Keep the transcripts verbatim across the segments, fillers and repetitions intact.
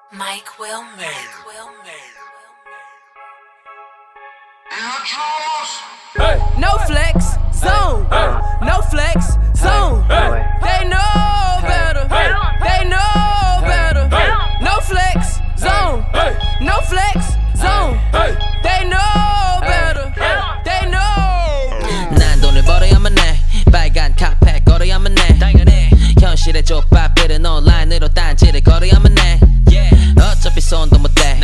Mike Wilmer. Mike Wilmer. Hey. No flex zone, hey. No flex zone. Hey. They know better. Hey. They know better. Hey. No flex zone, hey. No flex zone. Hey. They know better. Hey. They know. 난 돈을 벌어야만 해. 빨간 카펫 걸어야만 해. 당연해. 현실의 족밥들은 온라인으로 딴지를 걸어야만 해. 어차피 손도 못 대.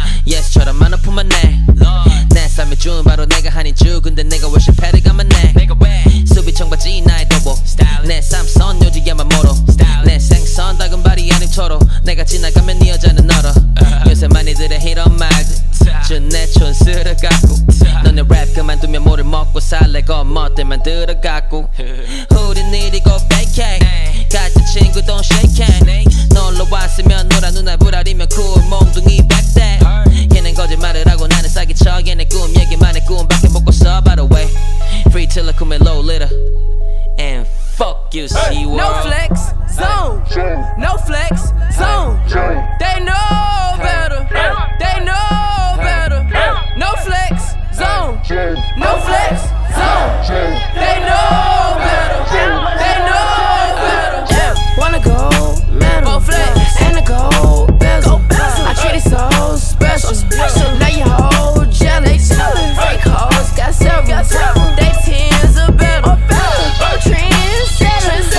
예스처럼 안 아프면 내. 내 삶의 준 바로 내가 아닌 주. 근데 내가 왜 실패를 감안해. 수비 청바지 나의 도보. 내 삶선 요지야만 모로. 내 생선 닭은 발이 아님 토로. 내가 지나가면 네 여자는 너로. 요새 많이들의 이런 말들 준내 촌스를 갖고. 너네 랩 그만두면 뭐를 먹고 살래. 겉멋들 만들어갖고. 우린 이리고 fake 같은 친구 don't shake hand. 놀러 왔으면 노란 누나 불알이면 cool 몽둥이 백대. 얘는 거짓말을 하고 나는 사기쳐. 얘네 꿈 얘기만 해 꿈밖에 못 꿔서 by the way. Free till I come in low litter. And fuck you see what. No flex zone. No flex zone. They know better. They know better. No flex zone. No flex zone. They know better. They know better. Wanna go metal and a gold bezel. I treat it so special. Now you hold jealous. Fake hoes got several. They tens are better. Trendsetters,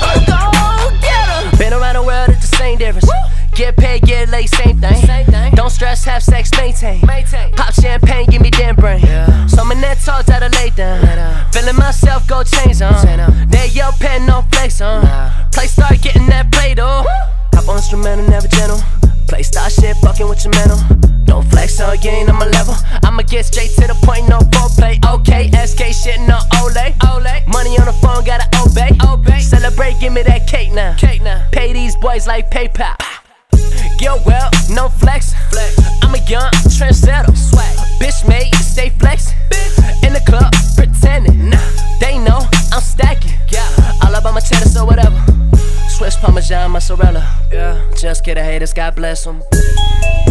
go get 'em. Been around the world, it's the same difference. Get paid, get late, same thing. Don't stress, have sex, maintain. Pop champagne, give me damn brain. So my net talk that I lay down. Feeling myself, go change on. They your pen, no flex on. Play start getting that play though. Hop on instrumental, never gentle. Play star shit, fucking with your mental. Don't flex on, you ain't on my level. I'ma get straight to the point, no foreplay. Okay, S K shit, no Olay. Money on the phone, gotta obey. Celebrate, give me that cake now. Pay these boys like PayPal. Get well, no flex. I'm a young trendsetter. Bitch made, stay flex. In the club, pretending. They know I'm stacking. All about my cheddar, so whatever. Swiss Parmesan, mozzarella. Just get a haters, God bless them.